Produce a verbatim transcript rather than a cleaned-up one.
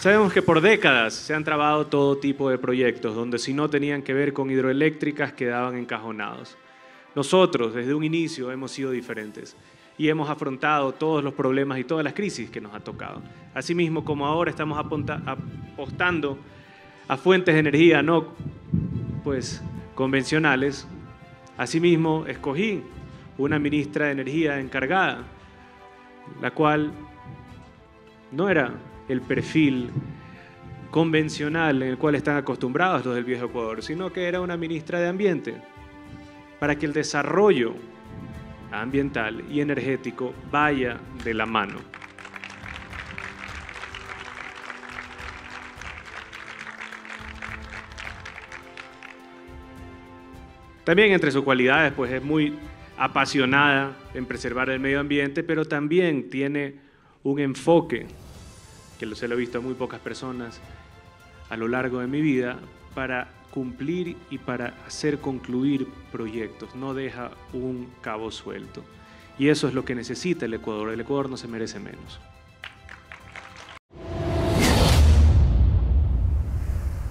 Sabemos que por décadas se han trabado todo tipo de proyectos donde si no tenían que ver con hidroeléctricas quedaban encajonados. Nosotros desde un inicio hemos sido diferentes y hemos afrontado todos los problemas y todas las crisis que nos ha tocado. Asimismo, como ahora estamos apostando a fuentes de energía no pues, convencionales, asimismo escogí una ministra de Energía encargada, la cual no era el perfil convencional en el cual están acostumbrados los del viejo Ecuador, sino que era una ministra de Ambiente, para que el desarrollo ambiental y energético vaya de la mano. También entre sus cualidades, pues es muy apasionada en preservar el medio ambiente, pero también tiene un enfoque, que se lo he visto a muy pocas personas a lo largo de mi vida, para cumplir y para hacer concluir proyectos. No deja un cabo suelto. Y eso es lo que necesita el Ecuador. El Ecuador no se merece menos.